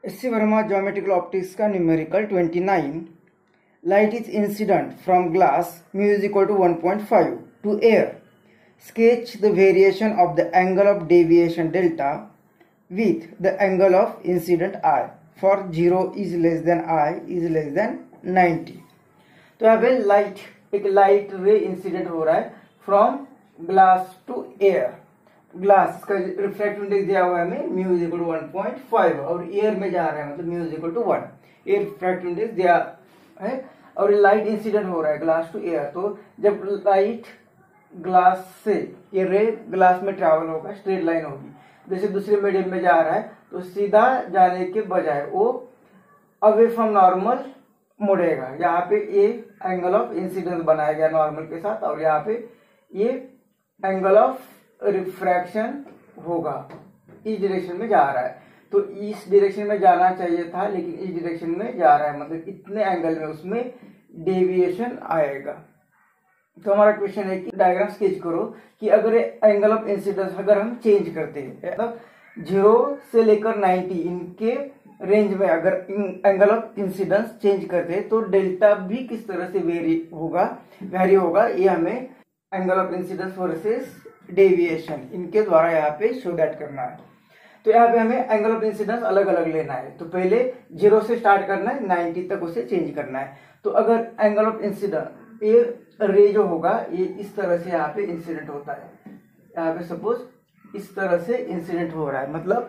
S.C. Verma Geometrical Optics का numerical 29. Light is incident from glass, mu is equal to 1.5 to air. Sketch the variation of the angle of deviation delta with the angle of incident I for 0 is less than I is less than 90. तो यहाँ पे एक light ray incident हो रहा है from glass to air. Glass का refractive index दिया हुआ है हमें म्यू इज इक्वल टू 1.5 और एयर में जा रहा है मतलब mu is equal to 1. Air refractive index दिया है और लाइट इंसिडेंट हो रहा है ग्लास टू एयर. तो जब लाइट ग्लास से ये रे ग्लास में ट्रैवल होगा स्ट्रेट लाइन होगी. जैसे दूसरे मीडियम में जा रहा है तो सीधा जाने के बजाय वो अवे फ्रॉम नॉर्मल मुड़ेगा. यहाँ पे ये एंगल ऑफ इंसिडेंस बनाया गया नॉर्मल के साथ और यहाँ पे ये एंगल ऑफ रिफ्रैक्शन होगा. इस डायरेक्शन में जा रहा है तो इस डायरेक्शन में जाना चाहिए था लेकिन इस डायरेक्शन में जा रहा है मतलब इतने एंगल में उसमें डेविएशन आएगा. तो हमारा क्वेश्चन है कि डायग्राम स्केच करो कि अगर एंगल ऑफ इंसिडेंस अगर हम चेंज करते हैं मतलब 0 से लेकर 90 इनके रेंज में अगर एंगल ऑफ इंसिडेंस चेंज करते हैं तो डेल्टा भी किस तरह से वेरी होगा ये हमें angle of incidence versus deviation इनके द्वारा यहाँ पे शो दैट करना है. तो यहाँ पे हमें एंगल ऑफ इंसिडेंस अलग अलग लेना है. तो पहले 0 से स्टार्ट करना है 90 तक उसे चेंज करना है. तो अगर एंगल ऑफ इंसिडेंस ये रे जो होगा ये इस तरह से यहाँ पे इंसिडेंट होता है. यहाँ पे सपोज इस तरह से इंसिडेंट हो रहा है मतलब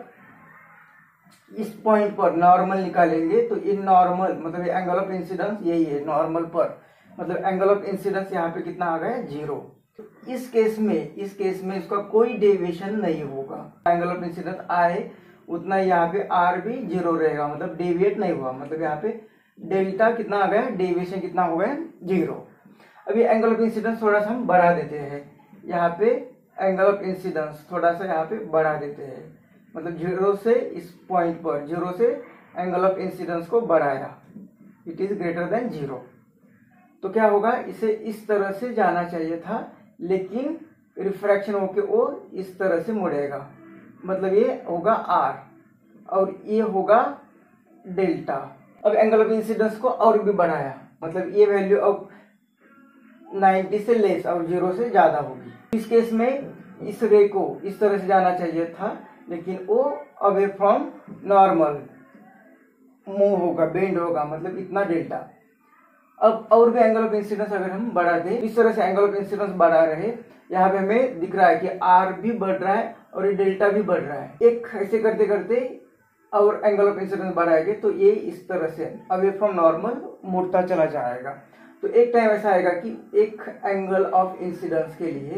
इस पॉइंट पर नॉर्मल निकालेंगे तो इन नॉर्मल मतलब एंगल ऑफ इंसिडेंस यही है नॉर्मल पर मतलब एंगल ऑफ इंसिडेंस यहाँ पे कितना आ गया 0. इस केस में इसका कोई डेविएशन नहीं होगा. एंगल ऑफ इंसिडेंस आए उतना यहाँ पे आर भी 0 रहेगा मतलब डेविएट नहीं हुआ मतलब यहाँ पे डेल्टा कितना आ गया डेविएशन कितना हो गया 0. अभी एंगल ऑफ इंसिडेंस थोड़ा सा हम बढ़ा देते हैं. यहाँ पे एंगल ऑफ इंसिडेंस थोड़ा सा यहाँ पे बढ़ा देते हैं मतलब 0 से इस पॉइंट पर 0 से एंगल ऑफ इंसिडेंस को बढ़ाया इट इज ग्रेटर देन 0. तो क्या होगा इसे इस तरह से जाना चाहिए था लेकिन रिफ्रैक्शन होके वो इस तरह से मुड़ेगा मतलब ये होगा R और ये होगा डेल्टा. अब एंगल ऑफ इंसिडेंस को और भी बढ़ाया मतलब ये वैल्यू अब 90 से लेस और 0 से ज्यादा होगी. इस केस में इस रे को इस तरह से जाना चाहिए था लेकिन वो अवे फ्रॉम नॉर्मल मूव होगा बेंड होगा मतलब इतना डेल्टा. अब और भी एंगल ऑफ इंसिडेंस अगर हम बढ़ा दें इस तरह से एंगल ऑफ इंसिडेंस बढ़ा रहे यहाँ पे हमें दिख रहा है कि आर भी बढ़ रहा है और ये डेल्टा भी बढ़ रहा है. एक ऐसे करते करते और एंगल ऑफ इंसिडेंस बढ़ाएंगे तो ये इस तरह से अवे फ्रॉम नॉर्मल मुड़ता चला जाएगा. तो एक टाइम ऐसा आएगा कि एक एंगल ऑफ इंसिडेंस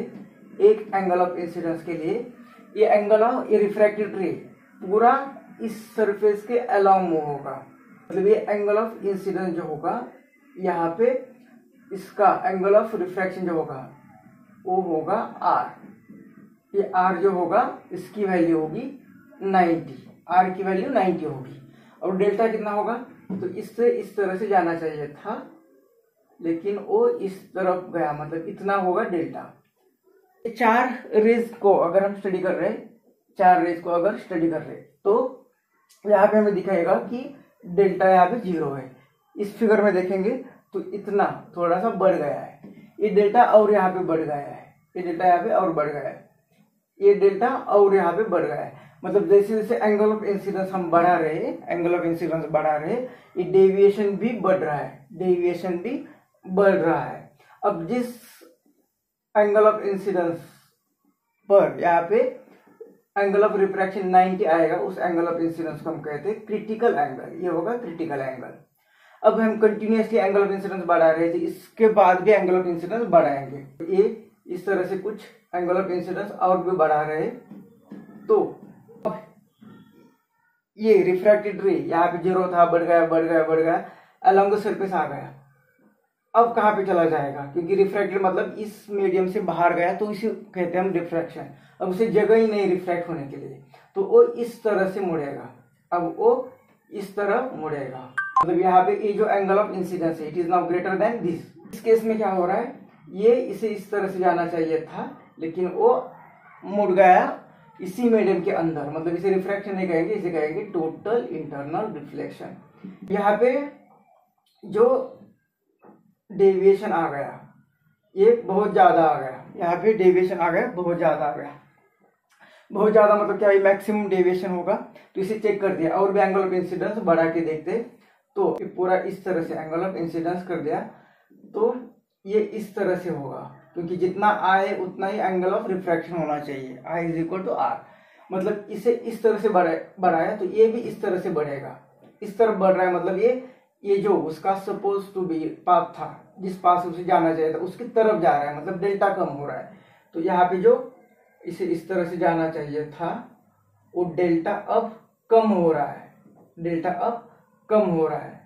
के लिए ये एंगल ऑफ ये रिफ्रैक्टेड रे पूरा इस सरफेस के अलोंग मूव होगा मतलब ये एंगल ऑफ इंसिडेंस जो होगा यहाँ पे इसका एंगल ऑफ रिफ्रैक्शन जो होगा वो होगा R. ये R जो होगा इसकी वैल्यू होगी 90. R की वैल्यू 90 होगी और डेल्टा कितना होगा तो इससे इस तरह से जाना चाहिए था लेकिन वो इस तरफ गया मतलब इतना होगा डेल्टा. 4 रेज को अगर हम स्टडी कर रहे तो यहाँ पे हमें दिखाएगा कि डेल्टा यहाँ पे 0 है. इस फिगर में देखेंगे तो इतना थोड़ा सा बढ़ गया है. ये डेल्टा और यहाँ पे बढ़ गया है. ये डेल्टा यहाँ पे और बढ़ गया है. ये डेल्टा और यहाँ पे बढ़ गया है मतलब जैसे जैसे एंगल ऑफ इंसिडेंस हम बढ़ा रहे ये डेविएशन भी बढ़ रहा है. अब जिस एंगल ऑफ इंसिडेंस पर यहाँ पे एंगल ऑफ रिफ्रैक्शन 90 आएगा उस एंगल ऑफ इंसिडेंस को हम कहते हैं क्रिटिकल एंगल. ये होगा क्रिटिकल एंगल. अब हम कंटिन्यूअसली एंगल ऑफ इंसिडेंस बढ़ा रहे थे इसके बाद भी एंगल ऑफ इंसिडेंस बढ़ाएंगे. ये इस तरह से कुछ एंगल ऑफ इंसिडेंस और भी बढ़ा रहे तो ये रिफ्रैक्टेड रे यहाँ पे 0 था बढ़ गया अलोंग द सरफेस आ गया. अब कहाँ पे चला जाएगा क्योंकि रिफ्रैक्टेड मतलब इस मीडियम से बाहर गया तो इसे कहते हैं हम रिफ्रैक्शन. अब उसे जगह ही नहीं रिफ्रैक्ट होने के लिए तो वो इस तरह से मुड़ेगा. अब वो इस तरह मुड़ेगा मतलब यहाँ पे ये जो एंगल ऑफ इंसिडेंस है it is now greater than this. इस केस में क्या हो रहा है ये इसे इस तरह से जाना चाहिए था लेकिन वो मुड़ गया इसी मीडियम के अंदर, मतलब इसे रिफ्रैक्शन नहीं कहेंगे, इसे कहेंगे टोटल इंटरनल रिफ्लेक्शन। यहाँ पे जो डेविएशन आ गया ये बहुत ज्यादा आ गया, यहाँ पे डेविएशन आ गया बहुत ज्यादा आ गया। बहुत ज्यादा मतलब क्या, ये मैक्सिमम डेविएशन होगा। तो इसे चेक कर दिया और भी एंगल ऑफ इंसिडेंस बढ़ा के देखते तो पूरा इस तरह से एंगल ऑफ इंसिडेंस कर दिया तो ये इस तरह से होगा, क्योंकि जितना आए उतना ही एंगल ऑफ रिफ्रैक्शन होना चाहिए, I is equal to R. मतलब इसे इस तरह से बढ़ाया तो ये भी इस तरह से बढ़ेगा, इस तरफ बढ़ रहा है, मतलब ये जो उसका सपोज टू बी पाथ था, जिस पाथ से उसे जाना चाहिए था उसकी तरफ जा रहा है, मतलब डेल्टा कम हो रहा है। तो यहाँ पे जो इसे इस तरह से जाना चाहिए था वो डेल्टा अब कम हो रहा है, डेल्टा अब कम हो रहा है।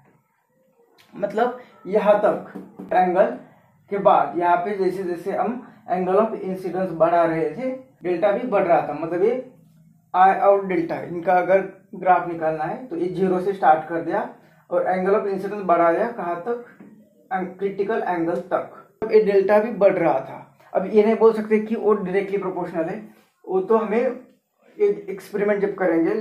मतलब यहाँ तक एंगल के बाद यहाँ पे जैसे जैसे हम एंगल ऑफ इंसिडेंस बढ़ा रहे थे डेल्टा भी बढ़ रहा था। मतलब ये आई और डेल्टा इनका अगर ग्राफ निकालना है तो ये 0 से स्टार्ट कर दिया और एंगल ऑफ इंसिडेंस बढ़ा दिया कहाँ तक, क्रिटिकल एंगल तक। अब ये डेल्टा भी बढ़ रहा था। अब ये नहीं बोल सकते कि वो डायरेक्टली प्रोपोर्शनल है, वो तो हमें एक्सपेरिमेंट जब करेंगे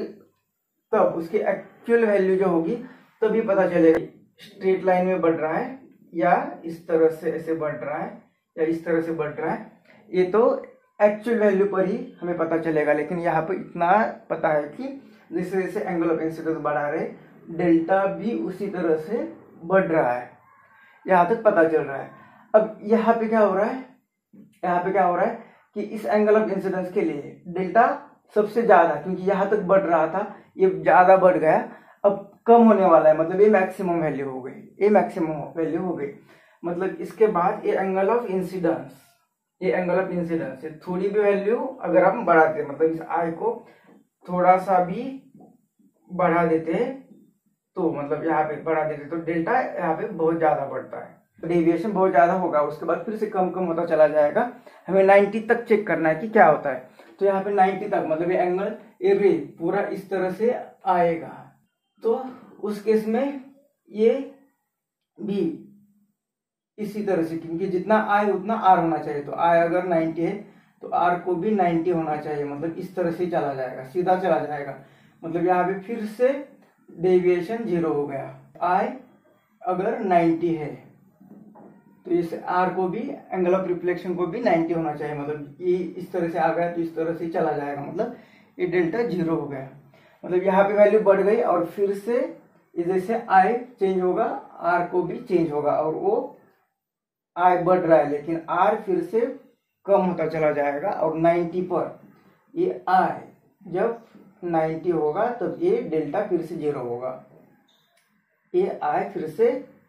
तब उसकी एक्चुअल वैल्यू जो होगी तभी पता चलेगा स्ट्रेट लाइन में बढ़ रहा है या इस तरह से ऐसे बढ़ रहा है या इस तरह से बढ़ रहा है। ये तो एक्चुअल वैल्यू पर ही हमें पता चलेगा, लेकिन यहाँ पर इतना पता है कि जैसे जैसे एंगल ऑफ इंसिडेंस बढ़ा रहे डेल्टा भी उसी तरह से बढ़ रहा है, यहाँ तक पता चल रहा है। अब यहाँ पे क्या हो रहा है, यहाँ पे क्या हो रहा है कि इस एंगल ऑफ इंसिडेंस के लिए डेल्टा सबसे ज्यादा, क्योंकि यहाँ तक बढ़ रहा था ये ज्यादा बढ़ गया, अब कम होने वाला है, मतलब ये मैक्सिमम वैल्यू हो गई, ये मैक्सिमम वैल्यू हो गई। मतलब इसके बाद ये एंगल ऑफ इंसिडेंस, ये एंगल ऑफ इंसिडेंस थोड़ी भी वैल्यू अगर हम बढ़ाते हैं, मतलब इस आई को थोड़ा सा भी बढ़ा देते तो मतलब यहाँ पे बढ़ा देते तो डेल्टा यहाँ पे बहुत ज्यादा बढ़ता है, डेविएशन बहुत ज्यादा होगा। उसके बाद फिर से कम कम होता चला जाएगा। हमें 90 तक चेक करना है कि क्या होता है। तो यहाँ पे 90 तक मतलब ये एंगल ये रे पूरा इस तरह से आएगा, तो उस केस में ये भी इसी तरह से, क्योंकि जितना आई उतना आर होना चाहिए। तो आई अगर 90 है तो आर को भी 90 होना चाहिए, मतलब इस तरह से चला जाएगा, सीधा चला जाएगा। मतलब यहाँ पे फिर से डेविएशन 0 हो गया। आई अगर 90 है तो इस आर को भी, एंगल ऑफ रिफ्लेक्शन को भी 90 होना चाहिए। मतलब ये इस तरह से आ गया तो इस तरह से चला जाएगा, मतलब ये डेल्टा 0 हो गया। मतलब यहाँ पे वैल्यू बढ़ गई और फिर से जैसे आई चेंज होगा आर को भी चेंज होगा, और वो आई बढ़ रहा है लेकिन आर फिर से कम होता चला जाएगा। और 90 पर ये आई जब 90 होगा तब ये डेल्टा फिर से 0 होगा, ये आई फिर से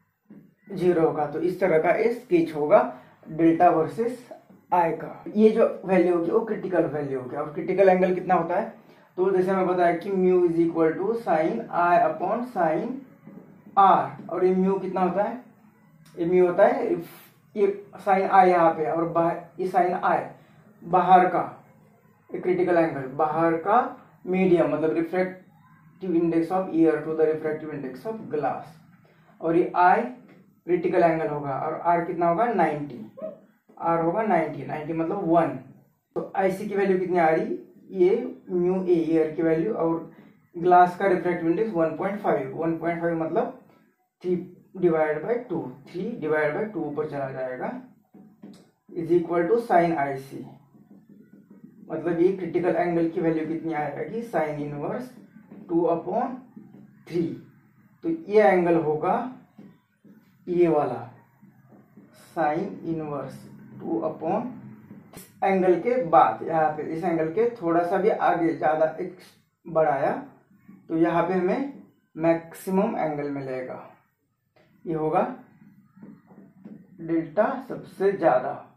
0 होगा। तो इस तरह का ये स्केच होगा डेल्टा वर्सेस आई का। ये जो वैल्यू होगी वो क्रिटिकल वैल्यू होगी। और क्रिटिकल एंगल कितना होता है, तो जैसे हमें बताया कि mu is equal to sine I upon sine R. और ये म्यू कितना होता है, ये म्यू होता है ये साइन आई यहाँ पे और ये साइन आई बाहर का क्रिटिकल एंगल, बाहर का मीडियम, मतलब refractive index of air to the refractive index of glass. और ये आई क्रिटिकल एंगल होगा और आर कितना होगा 90, आर होगा 90 मतलब 1। तो आईसी की वैल्यू कितनी आ रही, ये म्यू ए ईयर की वैल्यू और ग्लास का रिफ्रैक्टिव इंडेक्स 1.5 मतलब 3 डिवाइड बाई 2, 3 डिवाइड बाई 2 ऊपर चला जाएगा is equal to sine I C. मतलब ये क्रिटिकल एंगल की वैल्यू कितनी आएगी, साइन इनवर्स 2/3। तो ये एंगल होगा ये वाला साइन इनवर्स 2/, एंगल के बाद यहाँ पे इस एंगल के थोड़ा सा भी आगे ज्यादा बढ़ाया तो यहाँ पे हमें मैक्सिमम एंगल मिलेगा, ये होगा डेल्टा सबसे ज्यादा।